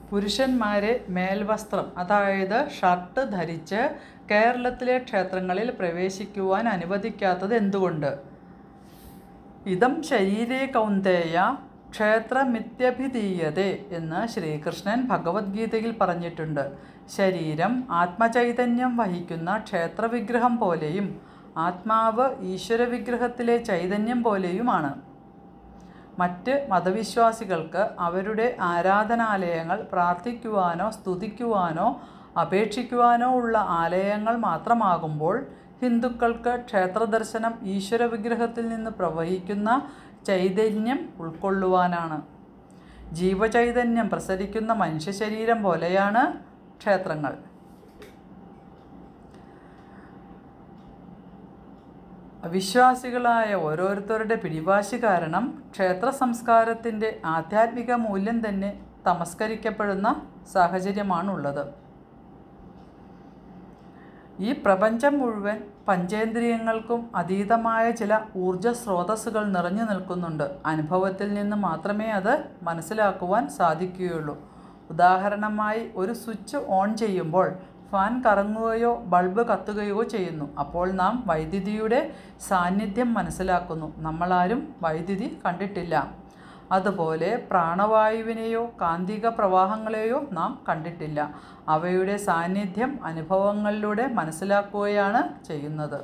പുരുഷന്മാരെ മേൽവസ്ത്രം അതായത് ഷർട്ട് ധരിച്ച് കേരളത്തിലെ ക്ഷേത്രങ്ങളിൽ പ്രവേശിക്കുവാൻ അനുവദിക്കാത്തത് എന്തുകൊണ്ട്? ഇദം ശരീരേ കൗന്ദേയ ക്ഷേത്രമിത്യഭിധീയതേ എന്ന് ശ്രീകൃഷ്ണൻ ഭഗവത്ഗീതയിൽ പറഞ്ഞിട്ടുണ്ട്. ശരീരം ആത്മചൈതന്യം വഹിക്കുന്ന ക്ഷേത്രവിഗ്രഹം പോലെയും ആത്മാവ് ഈശ്വരവിഗ്രഹത്തിലെ ചൈതന്യം പോലെയുമാണ്. മറ്റ് മതവിശ്വാസികൾക്ക് അവരുടെ ആരാധനാലയങ്ങൾ പ്രാർത്ഥിക്കുവാനോ സ്തുതിക്കുവാനോ അപേക്ഷിക്കുവാനോ ഉള്ള ആലയങ്ങൾ മാത്രമാകുമ്പോൾ ഹിന്ദുക്കൾക്ക് ക്ഷേത്രദർശനം ഈശ്വരവിഗ്രഹത്തിൽ നിന്ന് പ്രവഹിക്കുന്ന ചൈതന്യം ഉൾക്കൊള്ളുവാനാണ്. ജീവചൈതന്യം പ്രസരിക്കുന്ന മനുഷ്യശരീരം പോലെയാണ് ക്ഷേത്രങ്ങൾ. വിശ്വാസികളായ ഓരോരുത്തരുടെ പിടിവാശി കാരണം ക്ഷേത്ര സംസ്കാരത്തിൻ്റെ ആധ്യാത്മിക മൂല്യം തന്നെ തമസ്കരിക്കപ്പെടുന്ന സാഹചര്യമാണുള്ളത്. ഈ പ്രപഞ്ചം മുഴുവൻ പഞ്ചേന്ദ്രിയങ്ങൾക്കും അതീതമായ ചില ഊർജ സ്രോതസ്സുകൾ നിറഞ്ഞു നിൽക്കുന്നുണ്ട്. അനുഭവത്തിൽ നിന്ന് മാത്രമേ അത് മനസ്സിലാക്കുവാൻ സാധിക്കുകയുള്ളൂ. ഉദാഹരണമായി, ഒരു സ്വിച്ച് ഓൺ ചെയ്യുമ്പോൾ ഫാൻ കറങ്ങുകയോ ബൾബ് കത്തുകയോ ചെയ്യുന്നു. അപ്പോൾ നാം വൈദ്യുതിയുടെ സാന്നിധ്യം മനസ്സിലാക്കുന്നു. നമ്മളാരും വൈദ്യുതി കണ്ടിട്ടില്ല. അതുപോലെ പ്രാണവായുവിനെയോ കാന്തിക പ്രവാഹങ്ങളെയോ നാം കണ്ടിട്ടില്ല. അവയുടെ സാന്നിധ്യം അനുഭവങ്ങളിലൂടെ മനസ്സിലാക്കുകയാണ് ചെയ്യുന്നത്.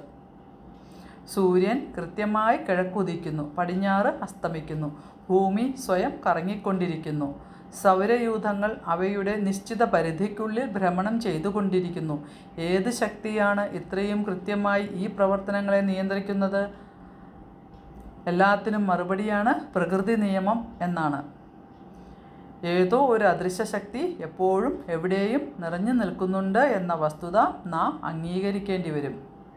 സൂര്യൻ കൃത്യമായി കിഴക്കുദിക്കുന്നു, പടിഞ്ഞാറ് അസ്തമിക്കുന്നു. ഭൂമി സ്വയം കറങ്ങിക്കൊണ്ടിരിക്കുന്നു. സൗരയൂഥങ്ങൾ അവയുടെ നിശ്ചിത പരിധിക്കുള്ളിൽ ഭ്രമണം ചെയ്തുകൊണ്ടിരിക്കുന്നു. ഏത് ശക്തിയാണ് ഇത്രയും കൃത്യമായി ഈ പ്രവർത്തനങ്ങളെ നിയന്ത്രിക്കുന്നത്? എല്ലാത്തിനും മറുപടിയാണ് പ്രകൃതി നിയമം എന്നാണ്. ഏതോ ഒരു അദൃശ്യ ശക്തി എപ്പോഴും എവിടെയും നിറഞ്ഞു നിൽക്കുന്നുണ്ട് എന്ന വസ്തുത നാം അംഗീകരിക്കേണ്ടി വരും.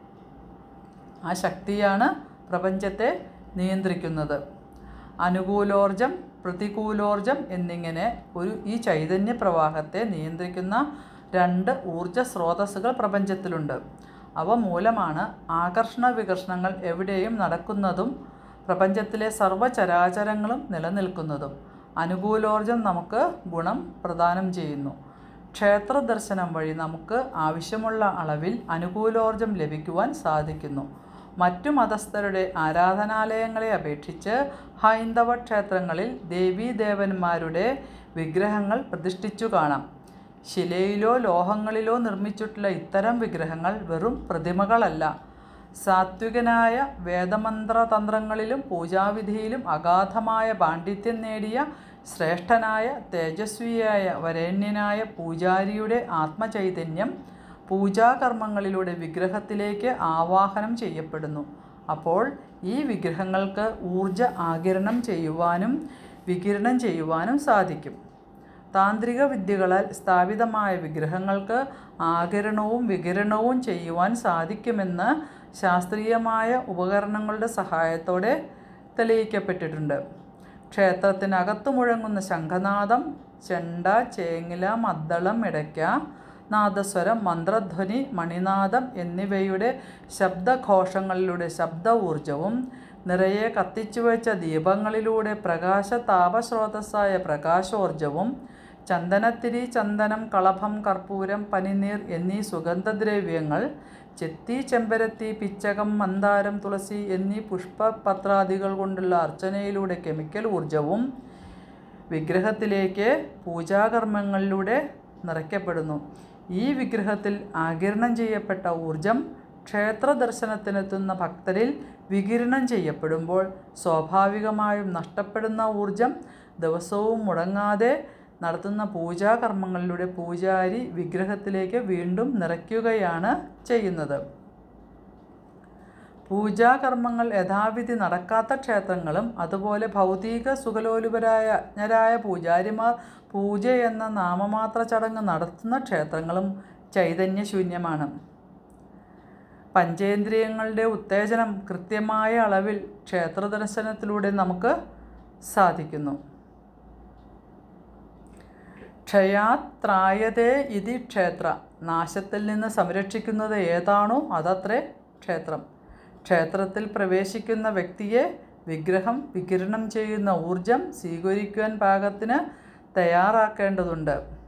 ആ ശക്തിയാണ് പ്രപഞ്ചത്തെ നിയന്ത്രിക്കുന്നത്. അനുകൂലോർജം പ്രതികൂലോർജം എന്നിങ്ങനെ ഈ ചൈതന്യ പ്രവാഹത്തെ നിയന്ത്രിക്കുന്ന 2 ഊർജ സ്രോതസ്സുകൾ പ്രപഞ്ചത്തിലുണ്ട്. അവ മൂലമാണ് ആകർഷണ വികർഷണങ്ങൾ എവിടെയും നടക്കുന്നതും പ്രപഞ്ചത്തിലെ സർവ്വചരാചരങ്ങളും നിലനിൽക്കുന്നതും. അനുകൂലോർജം നമുക്ക് ഗുണം പ്രദാനം ചെയ്യുന്നു. ക്ഷേത്ര ദർശനം വഴി നമുക്ക് ആവശ്യമുള്ള അളവിൽ അനുകൂലോർജം ലഭിക്കുവാൻ സാധിക്കുന്നു. മറ്റു മതസ്ഥരുടെ ആരാധനാലയങ്ങളെ അപേക്ഷിച്ച് ഹൈന്ദവ ക്ഷേത്രങ്ങളിൽ ദേവീദേവന്മാരുടെ വിഗ്രഹങ്ങൾ പ്രതിഷ്ഠിച്ചു കാണാം. ശിലയിലോ ലോഹങ്ങളിലോ നിർമ്മിച്ചിട്ടുള്ള ഇത്തരം വിഗ്രഹങ്ങൾ വെറും പ്രതിമകളല്ല. സാത്വികനായ വേദമന്ത്രതന്ത്രങ്ങളിലും പൂജാവിധിയിലും അഗാധമായ പാണ്ഡിത്യം നേടിയ ശ്രേഷ്ഠനായ തേജസ്വിയായ വരേണ്യനായ പൂജാരിയുടെ ആത്മചൈതന്യം പൂജാകർമ്മങ്ങളിലൂടെ വിഗ്രഹത്തിലേക്ക് ആവാഹനം ചെയ്യപ്പെടുന്നു. അപ്പോൾ ഈ വിഗ്രഹങ്ങൾക്ക് ഊർജ ആഗിരണം ചെയ്യുവാനും വികിരണം ചെയ്യുവാനും സാധിക്കും. താന്ത്രിക വിദ്യകളാൽ സ്ഥാപിതമായ വിഗ്രഹങ്ങൾക്ക് ആഗിരണവും വികിരണവും ചെയ്യുവാൻ സാധിക്കുമെന്ന് ശാസ്ത്രീയമായ ഉപകരണങ്ങളുടെ സഹായത്തോടെ തെളിയിക്കപ്പെട്ടിട്ടുണ്ട്. ക്ഷേത്രത്തിനകത്തു മുഴങ്ങുന്ന ശംഖനാദം, ചെണ്ട, ചേങ്ങില, മദ്ദളം, ഇടയ്ക്ക, നാദസ്വരം, മന്ത്രധ്വനി, മണിനാദം എന്നിവയുടെ ശബ്ദഘോഷങ്ങളിലൂടെ ശബ്ദ ഊർജവും നിറയെ കത്തിച്ചുവെച്ച ദീപങ്ങളിലൂടെ പ്രകാശതാപസ്രോതസ്സായ പ്രകാശോർജവും ചന്ദനത്തിരി, ചന്ദനം, കളഭം, കർപ്പൂരം, പനിനീർ എന്നീ സുഗന്ധദ്രവ്യങ്ങൾ, ചെത്തി, ചെമ്പരത്തി, പിച്ചകം, മന്ദാരം, തുളസി എന്നീ പുഷ്പപത്രാദികൾ കൊണ്ടുള്ള അർച്ചനയിലൂടെ കെമിക്കൽ ഊർജവും വിഗ്രഹത്തിലേക്ക് പൂജാകർമ്മങ്ങളിലൂടെ നിറയ്ക്കപ്പെടുന്നു. ഈ വിഗ്രഹത്തിൽ ആഗിരണം ചെയ്യപ്പെട്ട ഊർജം ക്ഷേത്ര ദർശനത്തിനെത്തുന്ന ഭക്തരിൽ വികിരണം ചെയ്യപ്പെടുമ്പോൾ സ്വാഭാവികമായും നഷ്ടപ്പെടുന്ന ഊർജം ദിവസവും മുടങ്ങാതെ നടത്തുന്ന പൂജാകർമ്മങ്ങളിലൂടെ പൂജാരി വിഗ്രഹത്തിലേക്ക് വീണ്ടും നിറയ്ക്കുകയാണ് ചെയ്യുന്നത്. പൂജാകർമ്മങ്ങൾ യഥാവിധി നടക്കാത്ത ക്ഷേത്രങ്ങളും അതുപോലെ ഭൗതിക സുഖലോലുപരായ അജ്ഞരായ പൂജാരിമാർ പൂജ എന്ന നാമമാത്ര ചടങ്ങ് നടത്തുന്ന ക്ഷേത്രങ്ങളും ചൈതന്യശൂന്യമാണ്. പഞ്ചേന്ദ്രിയങ്ങളുടെ ഉത്തേജനം കൃത്യമായ അളവിൽ ക്ഷേത്രദർശനത്തിലൂടെ നമുക്ക് സാധിക്കുന്നു. ക്ഷയാത് ത്രായതേ ഇതി ക്ഷേത്ര. നാശത്തിൽ നിന്ന് സംരക്ഷിക്കുന്നത് ഏതാണോ അതത്രേ ക്ഷേത്രം. ക്ഷേത്രത്തിൽ പ്രവേശിക്കുന്ന വ്യക്തിയെ വിഗ്രഹം വികിരണം ചെയ്യുന്ന ഊർജം സ്വീകരിക്കുവാൻ പാകത്തിന് തയ്യാറാക്കേണ്ടതുണ്ട്.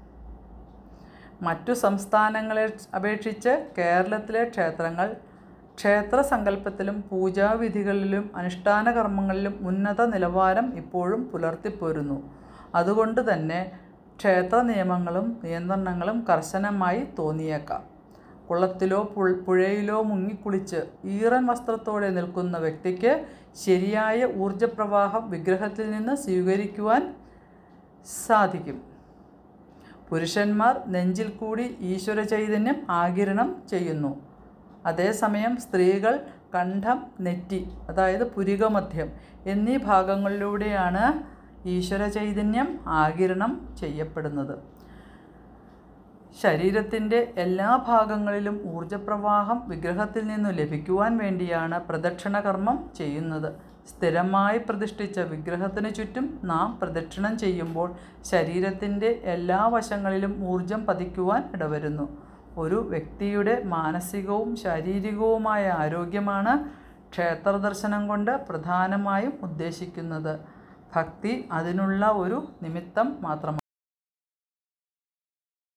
മറ്റു സംസ്ഥാനങ്ങളെ അപേക്ഷിച്ച് കേരളത്തിലെ ക്ഷേത്രങ്ങൾ ക്ഷേത്രസങ്കല്പത്തിലും പൂജാവിധികളിലും അനുഷ്ഠാന കർമ്മങ്ങളിലും ഉന്നത നിലവാരം ഇപ്പോഴും പുലർത്തിപ്പോരുന്നു. അതുകൊണ്ട് തന്നെ ക്ഷേത്ര നിയമങ്ങളും നിയന്ത്രണങ്ങളും കർശനമായി തോന്നിയേക്കാം. കുളത്തിലോ പുഴയിലോ മുങ്ങിക്കുളിച്ച് ഈറൻ വസ്ത്രത്തോടെ നിൽക്കുന്ന വ്യക്തിക്ക് ശരിയായ ഊർജപ്രവാഹം വിഗ്രഹത്തിൽ നിന്ന് സ്വീകരിക്കുവാൻ സാധിക്കും. പുരുഷന്മാർ നെഞ്ചിൽ കൂടി ഈശ്വര ചൈതന്യം ആഗിരണം ചെയ്യുന്നു. അതേസമയം സ്ത്രീകൾ കണ്ഠം, നെറ്റി, അതായത് പുരികമധ്യം എന്നീ ഭാഗങ്ങളിലൂടെയാണ് ഈശ്വര ചൈതന്യം ആഗിരണം ചെയ്യപ്പെടുന്നത്. ശരീരത്തിൻ്റെ എല്ലാ ഭാഗങ്ങളിലും ഊർജപ്രവാഹം വിഗ്രഹത്തിൽ നിന്നു ലഭിക്കുവാൻ വേണ്ടിയാണ് പ്രദക്ഷിണകർമ്മം ചെയ്യുന്നത്. സ്ഥിരമായി പ്രതിഷ്ഠിച്ച വിഗ്രഹത്തിന് ചുറ്റും നാം പ്രദക്ഷിണം ചെയ്യുമ്പോൾ ശരീരത്തിൻ്റെ എല്ലാ വശങ്ങളിലും ഊർജം പതിക്കുവാൻ ഇടവരുന്നു. ഒരു വ്യക്തിയുടെ മാനസികവും ശാരീരികവുമായ ആരോഗ്യമാണ് ക്ഷേത്ര ദർശനം കൊണ്ട് പ്രധാനമായും ഉദ്ദേശിക്കുന്നത്. ഭക്തി അതിനുള്ള ഒരു നിമിത്തം മാത്രമാണ്.